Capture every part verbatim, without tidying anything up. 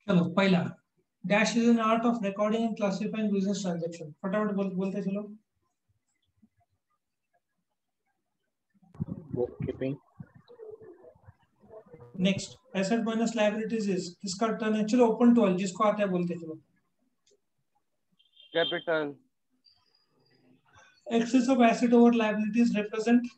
चलो पहला, dash is an art of recording and classifying business transaction. फटाफट बोल, बोलते चलो। bookkeeping, next, asset minus liabilities is, किसका टर्न है? चलो ओपन टू ऑल, जिसको आता है बोलते चलो। Capital, excess of asset over liabilities represent,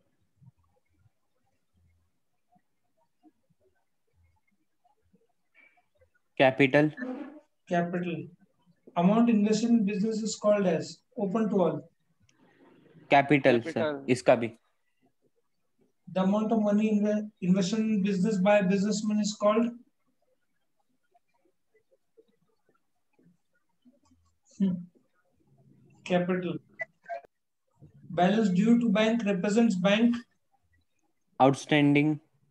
capital, capital. Amount invested in business is called as, open to all. Capital sir, capital, इसका भी। The amount of money inve- invested in business by a businessman is called, hmm, capital. Balance due to bank represents bank. Outstanding,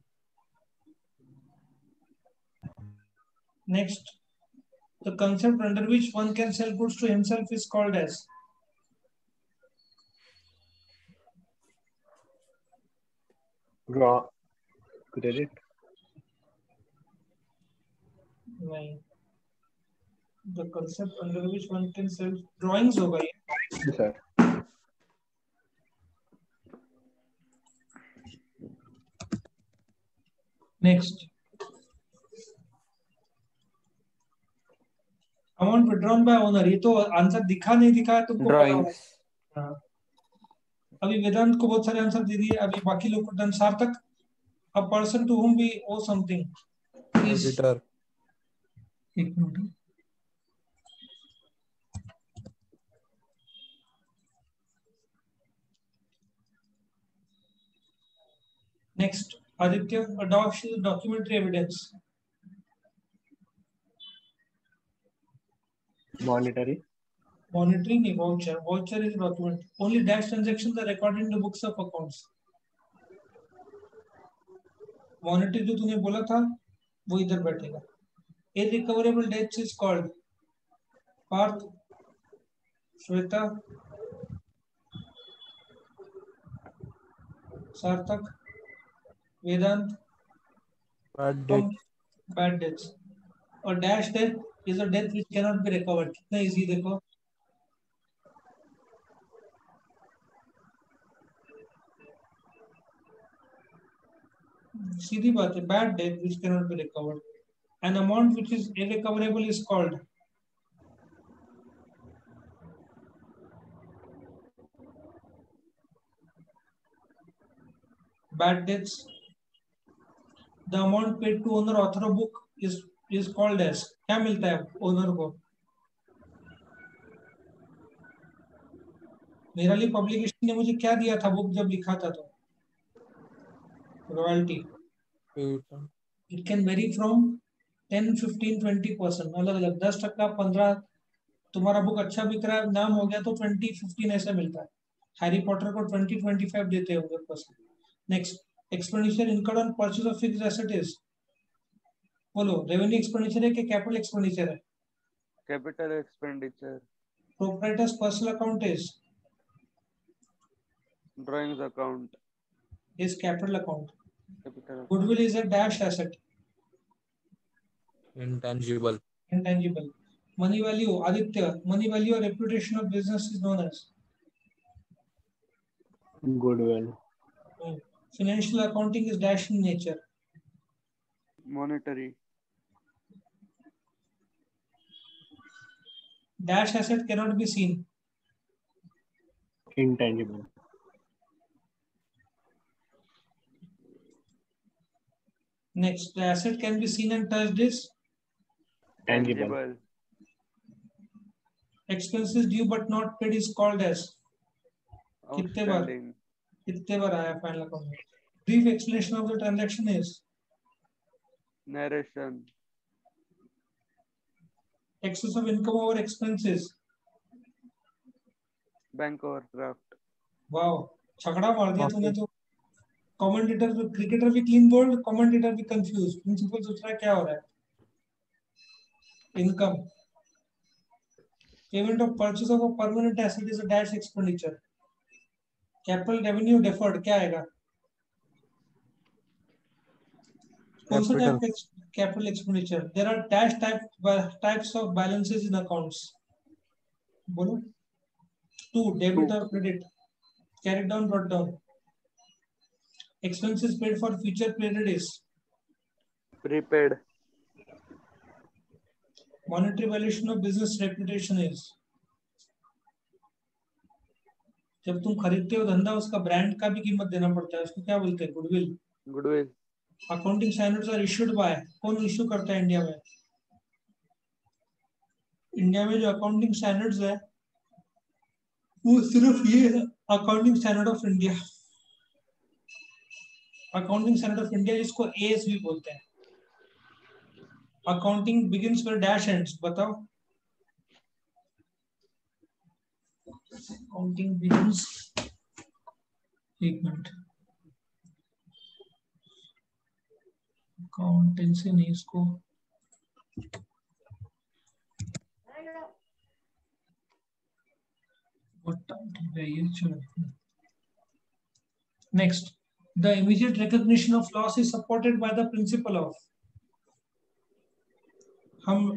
Next, the concept under which one can sell goods to himself is called as, draw, credit, नहीं, the concept under which one can sell drawings होगा ये। sir, Next, amount withdrawn by owner, ये तो answer दिखा नहीं दिखा है तुमको पता होगा। ड्राइंग्स, हाँ, अभी वेदांत को बहुत सारे आंसर दे दिए, अभी बाकी लोग को डन। सार्थक, a person to whom we owe something is, Auditor. एक minute, next, Aditya, adopts documentary evidence. monetary, Monitoring नहीं, voucher. Voucher is document. Only dash transactions are recorded in the books of accounts. Monitoring जो तूने बोला था वो इधर बैठेगा। Irrecoverable debts is called, Parth, Shweta, Sarthak, Vedant, Bad debt. bad debts. और dash debt is a debt which cannot be recovered. कितना easy देखो। सीधी बात है, bad debt which cannot be recovered. An amount which is irrecoverable is called, bad debts. The amount paid to owner author of book is is called as, क्या मिलता है owner को? मेरा लिए पब्लिकेशन ने मुझे क्या दिया था बुक जब लिखा था तो? Royalty. It can vary from ten fifteen twenty percent, अलग अलग, दस टक्का, पंद्रह। तुम्हारा बुक अच्छा बिक रहा है, नाम हो गया तो ट्वेंटी फिफ्टीन ऐसा मिलता है। हैरी पॉटर को ट्वेंटी ट्वेंटी फाइव देते होंगे percent. Next, expenditure incurred on purchase of fixed asset is, बोलो, रेवेन्यू एक्सपेंडिचर है कि कैपिटल एक्सपेंडिचर है? Capital expenditure, proprietor's personal account is, drawings account, is capital account. Capital, Goodwill is a dash asset, Intangible. intangible. Money value, Aditya, money value or reputation of business is known as, goodwill, hmm, financial accounting is dash in nature. monetary, Dash asset cannot be seen. intangible, Next, the asset can be seen and touched is, tangible, tangible, expenses due but not paid is called as, कितने बार outstanding, कितने बार आया final account में? Brief explanation of the transaction is, narration, excess of income over expenses. bank overdraft, wow, छकड़ा मार दिया तूने तो। कमेंटेटर, क्रिकेटर भी क्लीन बोल्ड, कमेंटेटर भी कंफ्यूज, प्रिंसिपल सोच रहा है क्या हो रहा है। Income, payment of purchase of a permanent asset is a dash expenditure. Capital revenue deferred क्या आएगा? कौन सा Capital. टाइप का capital expenditure? There are dash type types of balances in accounts. बोलो. टू, डेबिट और credit. Carry down, brought down. Expenses paid for future period is prepaid, monetary valuation of business reputation is. जब तुम खरीदते हो धंधा, उसका brand का भी कीमत देना पड़ता है, उसको क्या बोलते हैं? Goodwill. goodwill, accounting standards are issued by. कौन इशू करता है इंडिया में? इंडिया में जो अकाउंटिंग स्टैंडर्ड्स है वो सिर्फ ये है, accounting standard of India. Accounting standard of India जिसको एएसबी बोलते हैं. Accounting begins with dash ends. बताओ. अकाउंटिंग बिगिंस, एक मिनट, अकाउंटेंसी नहीं, इसको next. The immediate recognition of loss is supported by the principle of. हम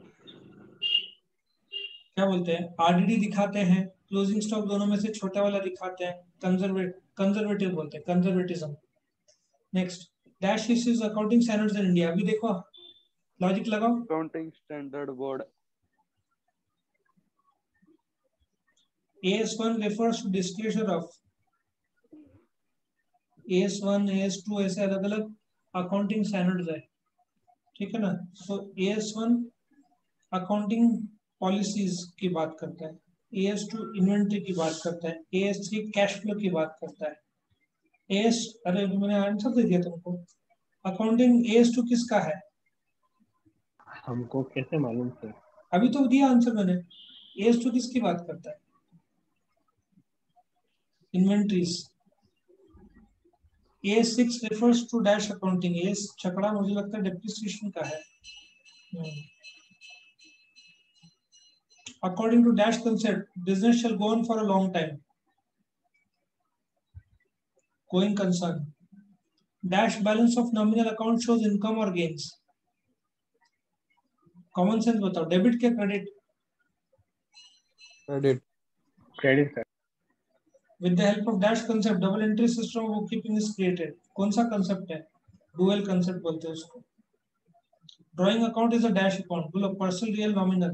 क्या बोलते हैं? आरडीडी दिखाते हैं, क्लोजिंग स्टॉक दोनों में से छोटा वाला दिखाते हैं, कंजर्वेट कंजर्वेटिव बोलते हैं, conservatism. Next. Dash is accounting standards in India. अभी देखो, लॉजिक लगाओ. accounting standard board, A S one refers to disclosure of. A S one, A S two ऐसे अलग अलग अकाउंटिंग स्टैंडर्ड्स है, ठीक है ना. So A S one accounting policies की बात करता है, A S two इन्वेंटरी की बात करता है, A S three cash flow की बात करता है. A S, अरे मैंने आंसर दे दिया तुमको. अकाउंटिंग A S two किसका है? हमको कैसे मालूम सर? अभी तो दिया आंसर मैंने. A S two किसकी बात करता है? Inventories. A S six refers to dash accounting. A S छकड़ा मुझे लगता है डेप्रिसिएशन का है. According to dash concept, business shall go on for a long time. Going concern. Dash balance of nominal account shows income or gains. Common sense बताओ. Debit क्या credit? Credit. Credit sir. With the help of dash concept, double entry system of bookkeeping is created. कौन सा concept है? Dual concept बोलते हैं उसको. Drawing account is a dash account. बोलो personal, real, nominal.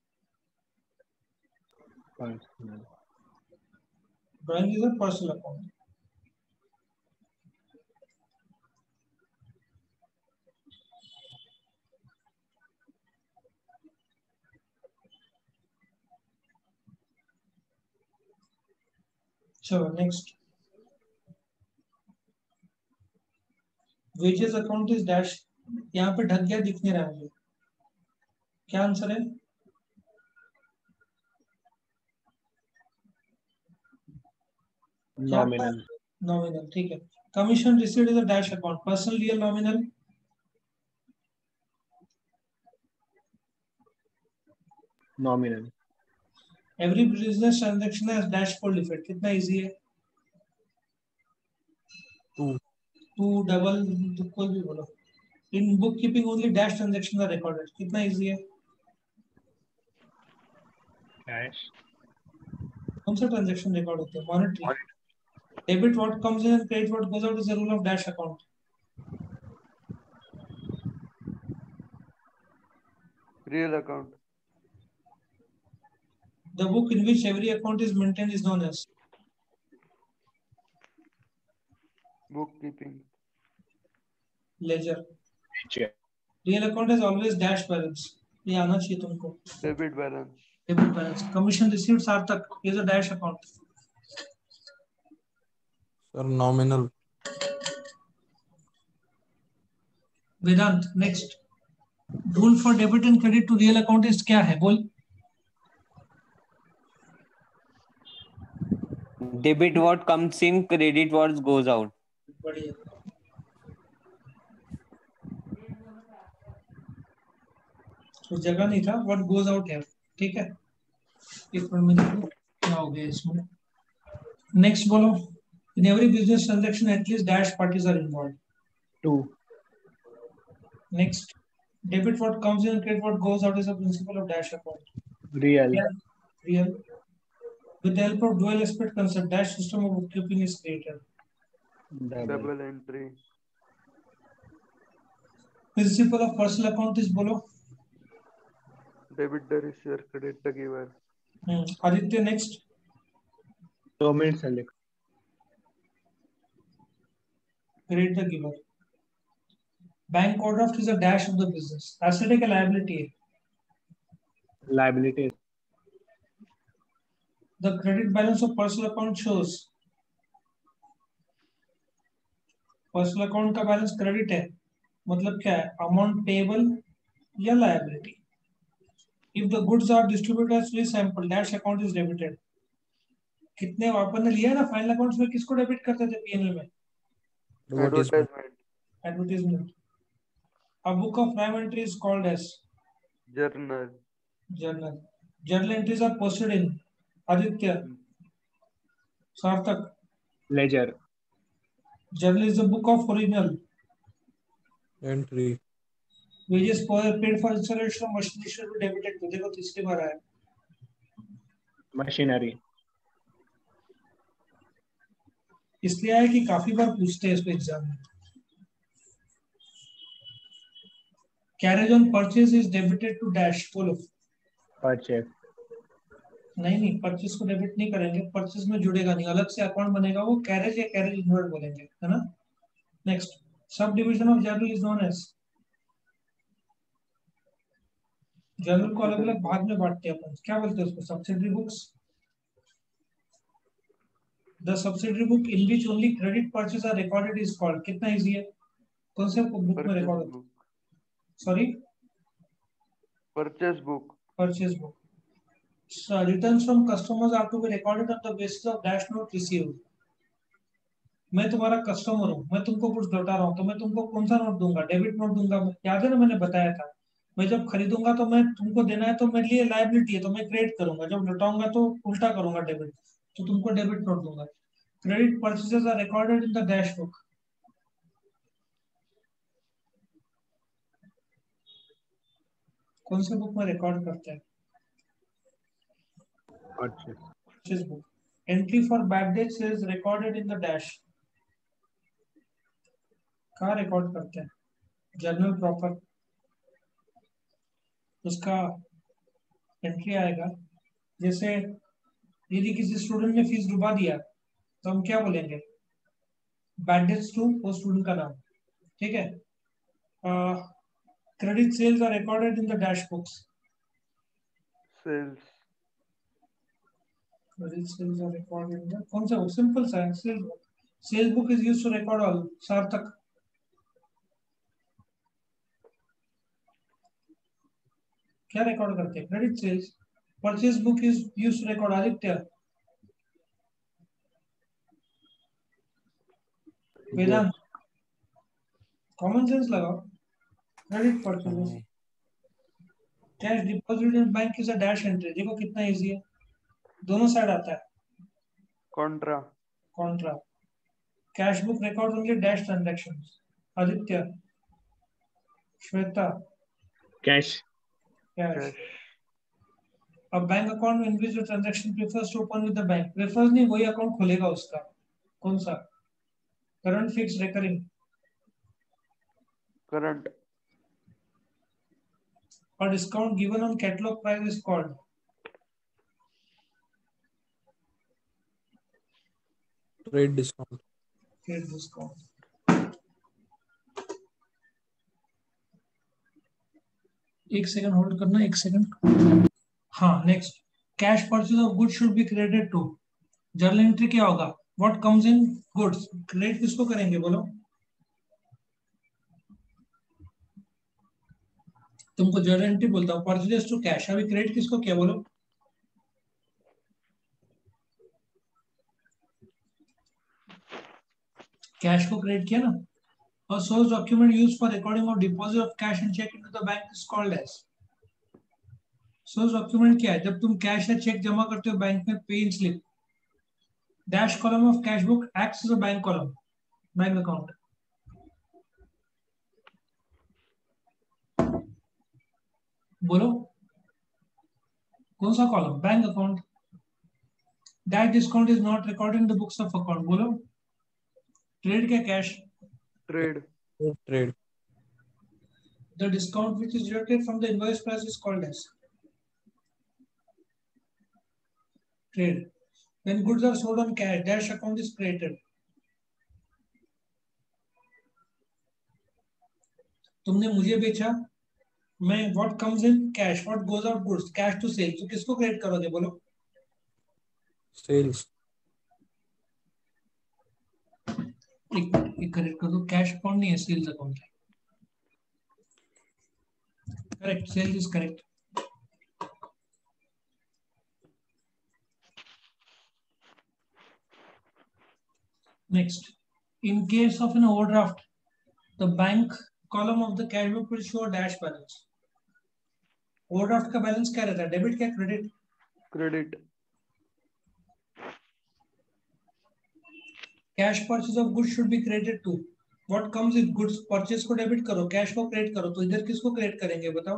Drawing is a personal account. चलो next. Wages account is dash. यहाँ पे ढक गया, दिख नहीं रहा मुझे. क्या आंसर है? नॉमिनल. नॉमिनल, ठीक है. Commission received is a dash account. Personal, real, nominal. Nominal. Every business transaction has dash fold effect. कितना इजी है? Two. टू, डबल, कोई भी बोलो. In bookkeeping only dash transaction are recorded. कितना easy है? Dash. कौन सा transaction record होते हैं? Monetary. Debit what comes in and credit what goes out is the rule of dash account. real account, The book in which every account is maintained is known as. bookkeeping, Ledger. Check. Real account has always dash balance. ये आना चाहिए तुमको. debit balance, Debit balance. Commission received सार्थक is a dash account. Sir, nominal. Vedant next. Rule for debit and credit to real account is क्या है? बोल. Debit what comes in, credit what goes out. बढ़िया. उस जगह नहीं था, व्हाट गोज आउट है. ठीक है. एक मिनट में देखो क्या हो गया इसमें. नेक्स्ट बोलो. In every business transaction, at least dash parties are involved. Two. Next, debit what comes in, credit what goes out is a principle of dash account. Real. Yeah, real. With the help of dual aspect concept, dash system of bookkeeping is created. Double. Double entry. Principle of personal account is bolo. Debit the receiver, credit the giver. Hmm. Aditya, next. दो minute से लिख. Credit the giver. Bank overdraft is a dash of the business. Asset एक liability है. Liability. The credit balance of personal account shows. Personal account का balance credit है. मतलब क्या है? Amount payable या liability. If the goods are distributed as free sample, dash account is debited. कितने अपन ने लिया ना फाइनल अकाउंट्स में किसको डेबिट करते थे पीएनएल में? Advertisement. Advertisement. Advertisement. A book of prime entry is called as Journal. journal. Journal entries are posted in Aditya. Sarthak. Ledger. Journal is the book of original. Entry. Wages paid for installation of machinery should be debited. तो देखो तीसरी बार आया. Machinery. इसलिए आया कि काफी बार पूछते हैं इसको एग्जाम में. Carriage on purchase is debited to dash. बोलो. Purchase. नहीं नहीं परचेज को डेबिट नहीं करेंगे. परचेज में जुड़ेगा नहीं. अलग से अकाउंट बनेगा. वो कैरेज या कैरेज इनवर्ड बोलेंगे. है ना. Next, subdivision of journal is known as. Journal को अलग अलग भाग में बांटते हैं अपन. क्या बोलते हैं उसको? Subsidiary books. The subsidiary book in which only credit purchase are recorded is called. कितना इजी है. कौन से बुक में Purchase रिकॉर्ड होता है? book. Sorry, Purchase book. Purchase book. Returns from customers are to be recorded on the basis of dash note received. मैं तुम्हारा customer हूँ. मैं तुमको कुछ लौटा रहा हूँ तो मैं तुमको कौन सा नोट दूंगा? डेबिट नोट दूंगा. याद है ना, मैंने बताया था. मैं जब खरीदूंगा तो मैं तुमको देना है तो मेरे लिए लायबिलिटी है तो मैं क्रेडिट करूंगा. जब लौटाऊंगा तो उल्टा करूंगा, डेबिट. तो तुमको डेबिट नोट दूंगा. Credit purchases are recorded in the dash book. कौन से बुक में रिकॉर्ड करते हैं? Purchase. Purchase book. Entry for bad debts is recorded in the dash. कहाँ रिकॉर्ड करते हैं? Journal proper. उसका एंट्री आएगा. जैसे यदि किसी स्टूडेंट ने फीस डुबा दिया तो हम क्या बोलेंगे? बैड डेट्स टू वो स्टूडेंट का नाम. ठीक है. Credit sales are recorded in the dash books. Sales. Credit sales are recorded in the कौन सा बुक? सिंपल सा है, sales book. Sales book is used to record all. Sarthak. क्या रिकॉर्ड करते हैं? Credit sales. Purchase book is used to record. Aditya. Vedant. Common sense लगाओ. Credit purchase. Cash deposit in bank is a dash entry. देखो कितना इजी है. दोनों साइड आता है. Contra. Contra. Cash book record only dash transactions. Aditya. Shweta. Cash. Cash. Cash. अब bank account in which the transaction prefers to open with the bank. Prefers नहीं, वही account खोलेगा उसका. कौन सा? Current, fix, recurring. Current. और discount given on catalogue price is called. Trade discount. Trade discount. एक second hold करना. एक सेकंड. हाँ, next. Cash purchase of goods should be credited to. Journal entry क्या होगा? What comes in goods. Credit किसको करेंगे बोलो? तुमको जर्नल एंट्री बोलता हूँ. Purchase to cash. अभी क्रेडिट किसको किया बोलो? कैश को क्रेडिट किया ना. A source document used for recording of deposit of cash and check into the bank is called as. Source document क्या है? जब तुम कैश या चेक जमा करते हो बैंक में, pay in slip. Dash column of cash book acts as a bank column. Bank account. बोलो कौन सा column? Bank account. That discount is not recorded in the books of account. बोलो trade क्या cash? Trade. Trade. The discount which is deducted from the invoice price is called as trade. When goods are sold on cash, dash account is created. तुमने मुझे बेचा, मैं what comes in cash, what goes out goods, cash to sale. तो किसको credit करोगे? बोलो Sales. एक एक क्रेडिट कर दो. कैश अकाउंट नहीं है, सेल्स अकाउंट है. Correct, sales is correct. Next, in case of an overdraft, the bank column of the cash book will show a dash balance. Overdraft का बैलेंस क्या रहता है? डेबिट क्या credit? Credit. Cash purchase of goods should be credited to. What comes with goods? Purchase को debit करो, cash को credit करो. तो इधर किसको क्रेडिट करेंगे बताओ?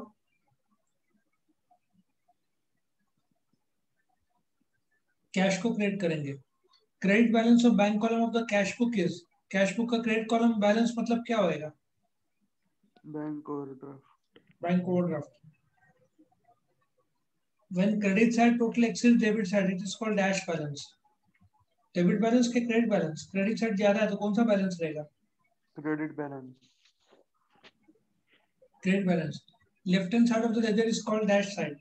कैश को क्रेडिट करेंगे. Credit balance of bank column of the cash book is. Cash book का क्रेडिट कॉलम बैलेंस मतलब क्या होएगा? Bank overdraft. Bank overdraft. When credit side total exceeds debit side, it is called dash balance. Debit balance के credit balance, credit side ज्यादा है तो कौन सा बैलेंस रहेगा? Credit balance. Credit balance. Left hand side of the ledger is called dash side.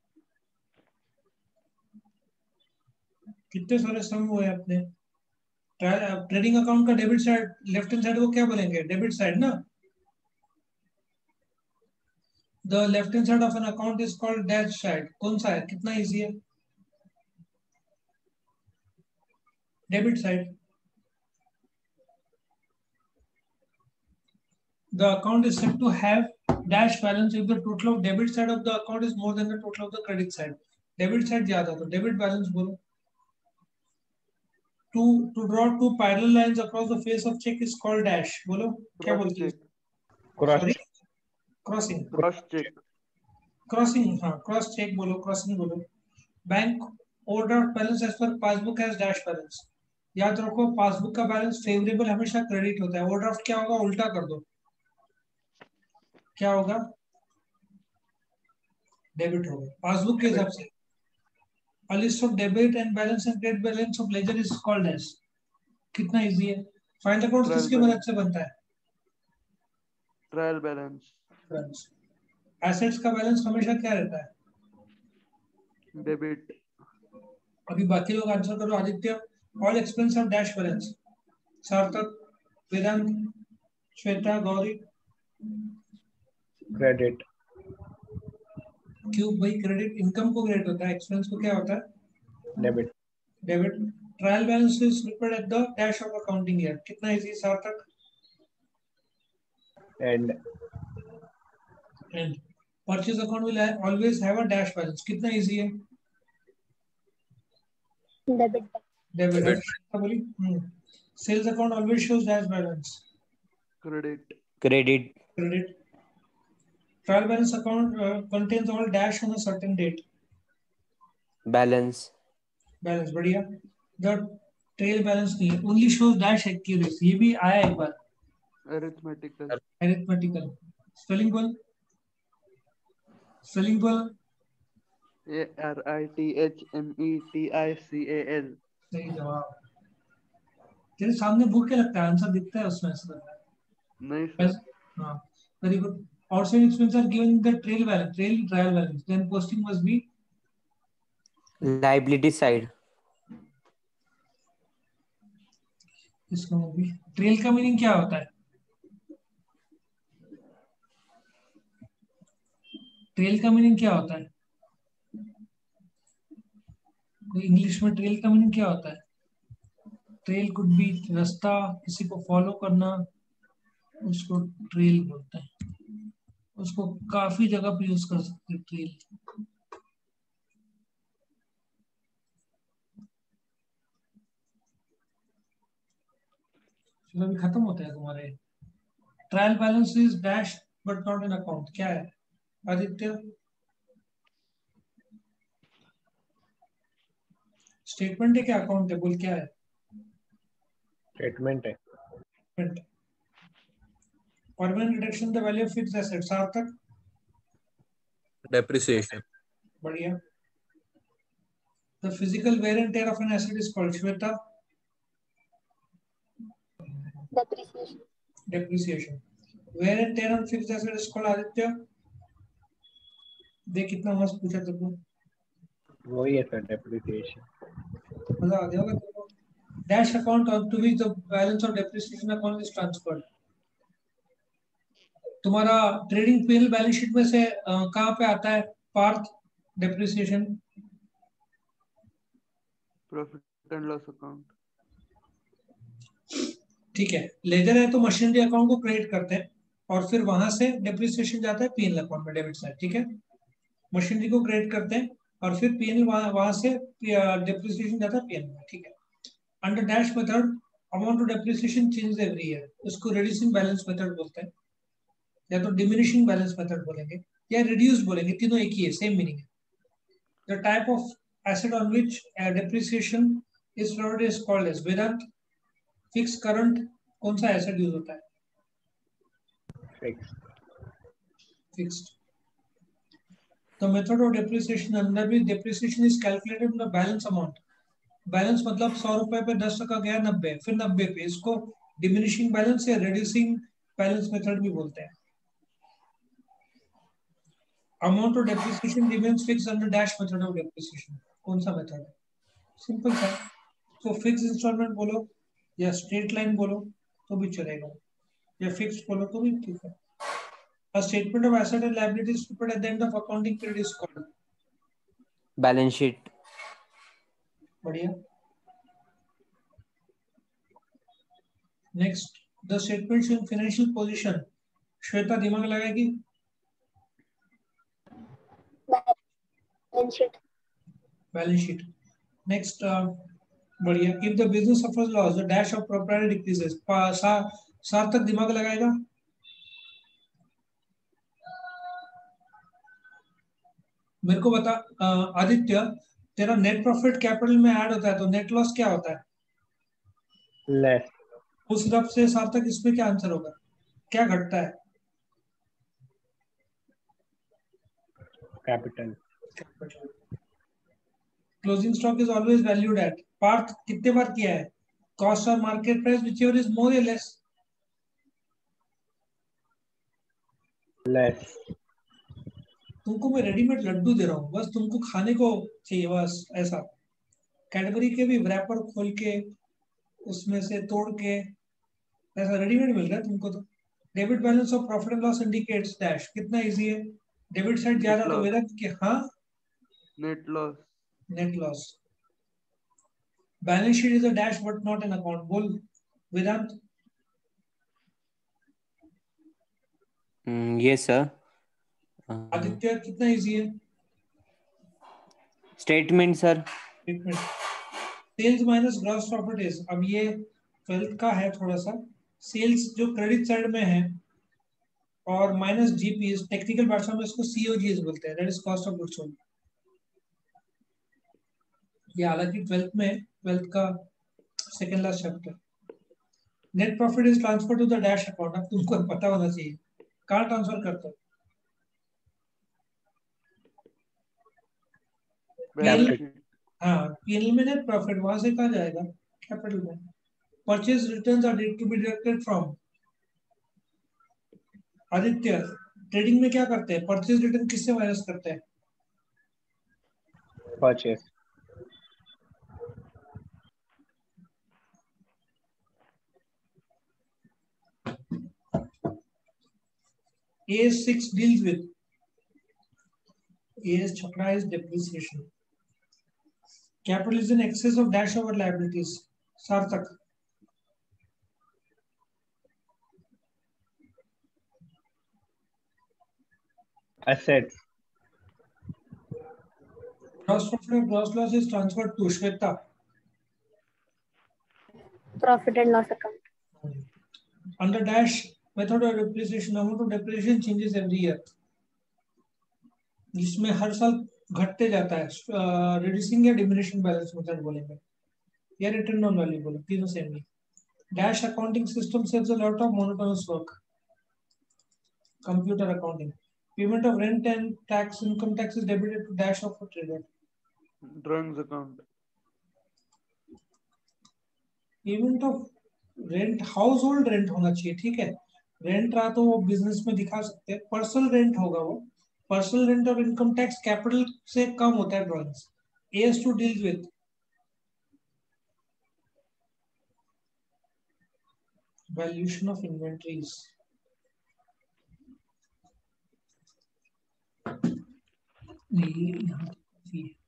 कितने सारे sum हुए अपने. ट्रेडिंग अकाउंट का debit side, left hand side को क्या बोलेंगे? डेबिट साइड ना. The left hand side of an account is called dash side. कौन सा है? कितना इजी है? Debit side. The account is said to have dash balance if the total of debit side of the account is more than the total of the credit side. Debit side ज्यादा तो debit balance बोलो. To to draw two parallel lines across the face of check is called dash. बोलो क्या cross बोलते हैं? Cheque. Cross Sorry, crossing. Cross cheque. Crossing, हाँ cross check बोलो, crossing बोलो. Bank overdraft balance as per passbook has dash balance. याद रखो passbook का बैलेंस फेवरेबल हमेशा क्रेडिट होता है. ओवरड्राफ्ट क्या होगा? उल्टा कर दो. क्या होगा? डेबिट होगा पासबुक के हिसाब से. A list of debit and balance and credit balance of ledger is called as. कितना इजी है. फाइनल अकाउंट Trial किसकी balance. मदद से बनता है? Trial balance. एसेट्स का बैलेंस हमेशा क्या रहता है? डेबिट. अभी बाकी लोग आंसर करो. Aditya, all expense of dash balance. Sarthak, Vedant, Shweta, Gauri. Credit. क्यों भाई? क्रेडिट इनकम को क्रेडिट होता है, एक्सपेंस को क्या होता है? Debit. Debit. Trial balance is reported at the dash of accounting year. कितना easy Sarthak? End. End. Purchase account will always have a dash balance. कितना इजी है? डेबिट. डेबिट. बोली. Sales account always shows dash balance. Credit. Credit. Credit. Trial balance account uh, contains all dash on a certain date. Balance. Balance बढ़िया. The trail balance नहीं है, only shows dash accuracy. ये भी आया एक बार. Arithmetical. Arithmetical. Spelling बोल. Spelling बोल. A R I T H M E T I C A L. सही जवाब. तेरे सामने बुक क्या लगता है? आंसर दिखता है उसमें ऐसा लगता है. नहीं सर. हाँ. Very good. Outside expenses are given the trail balance, trail trial balance. Then posting must be Liability side. इसका भी. ट्रेल का मीनिंग क्या होता है? ट्रेल का मीनिंग क्या होता है? इंग्लिश में ट्रेल का मीनिंग क्या होता है? ट्रेल कुड बी रास्ता, किसी को फॉलो करना, उसको ट्रेल बोलते हैं. उसको काफी जगह पे यूज कर सकते हैं ट्रेल. चलो अभी खत्म होता है तुम्हारे. Trial balance is dash but not an account. क्या है आदित्य? स्टेटमेंट है क्या अकाउंटेबल क्या है? स्टेटमेंट है। Permanent reduction the value of fixed asset Sarthak Depreciation. बढ़िया. The physical wear and tear of an asset is called Shweta. Depreciation. Depreciation. Wear and tear on fixed asset is called Aditya. देख कितना मस्त पूछा तुमको. वही है sir, depreciation. मजा आ गया होगा तुमको. Dash account on to which the balance of depreciation account is transferred. तुम्हारा ट्रेडिंग पीएल बैलेंस शीट में से कहाँ पे आता है Parth depreciation? Profit and loss account. ठीक है. लेजर है तो मशीनरी अकाउंट को क्रेडिट करते हैं और फिर वहां से डेप्रिसिएशन जाता है पीएल अकाउंट में डेबिट साइड. ठीक है. मशीनरी को क्रेडिट करते हैं और फिर पीएल वहां से डेप्रिसिएशन जाता है पीएल में. ठीक है. Under dash method amount of depreciation change every year. उसको रिड्यूसिंग बैलेंस मेथड बोलते हैं या तो डिमिनिशिंग बैलेंस मेथड बोलेंगे या रिड्यूस बोलेंगे. तीनों एक ही है, सेम मीनिंग है. The type of asset on which depreciation is provided is called as Vedant. Fix current कौन सा एसेट यूज होता है? Fix. Fixed. The method of depreciation under which depreciation is calculated on the balance amount. Balance मतलब सौ रुपए पे दस टका गया नब्बे फिर नब्बे पे. इसको डिमिनिशिंग बैलेंस या रिड्यूसिंग बैलेंस मेथड भी बोलते हैं. Amount of depreciation remains fixed under dash method of depreciation. कौन सा मेथड है? सिंपल सा. तो फिक्स इंस्टॉलमेंट बोलो या स्ट्रेट लाइन बोलो तो भी चलेगा या फिक्स बोलो तो भी ठीक है. A statement of asset and liabilities prepared at the end of accounting period is called balance sheet. बढ़िया. Next the statement in financial position. Shweta दिमाग लगाएगी. Balance sheet. Balance sheet. Next बढ़िया. If the business suffers loss the dash of property decreases. सा, सार्थक दिमाग लगाएगा. मेरे को बता आदित्य, तेरा नेट प्रॉफिट कैपिटल में ऐड होता है तो नेट लॉस क्या होता है? लेस. उस तरफ से सार्थक इसमें क्या आंसर होगा? क्या घटता है? Capital. Closing stock is always valued at. Parth कितने बार किया है? कॉस्ट और market price whichever is more और लेस. लेस. तुमको मैं रेडीमेड लड्डू दे रहा हूँ, बस तुमको खाने को चाहिए बस. ऐसा कैडबरी के भी रैपर खोल के उसमें से तोड़ के ऐसा रेडीमेड मिल रहा है तुमको. तो debit balance of profit and loss indicates dash. कितना इजी है. डेबिट साइड ज्यादा तो वेदा कि हाँ net loss. Net loss. Balance sheet is a dash but not an account. बोल वेदांत. Yes sir. आदित्य कितना इजी है? Statement sir. Statement. Sales minus gross profit is. अब ये ट्वेल्थ का है थोड़ा सा. सेल्स जो क्रेडिट साइड में है और माइनस जीपी. टेक्निकल भाषा में इसको सीओजीएस बोलते हैं. That is cost of goods sold. ये हालांकि ट्वेल्थ में ट्वेल्थ का second last chapter. Net profit is transfer to the dash account. अब तुमको पता होना चाहिए कहाँ ट्रांसफर करते हो. हाँ पीएनएल में नेट प्रॉफिट वहां से कहाँ जाएगा? कैपिटल में. Purchase returns are to be deducted from. Aditya trading में क्या करते हैं? परचेज रिटर्न किससे माइनस करते हैं? Purchase. A S six deals with A S chapter is depreciation. Capital is in excess of dash over liabilities. Sarthak. Assets. Gross profit or gross loss is transferred to Shweta. Profit and loss account. Under dash method of depreciation, amount of depreciation changes every year. जिसमें हर साल घटते जाता है, reducing या diminishing balance method बोलेंगे, या return down value बोले, तीनों सेम ही। Dash accounting system saves a lot of monotonous work, computer accounting. Payment of rent and tax, income tax is debited to dash of a trader. Drawings account. Payment of rent, household rent होना चाहिए, ठीक है। Rent रहा तो वो business में दिखा सकते हैं, पर्सनल रेंट होगा वो। पर्सनल रेंट और इनकम टैक्स कैपिटल से कम होता है drawings. A S two deals with valuation of inventories. नहीं, यहाँ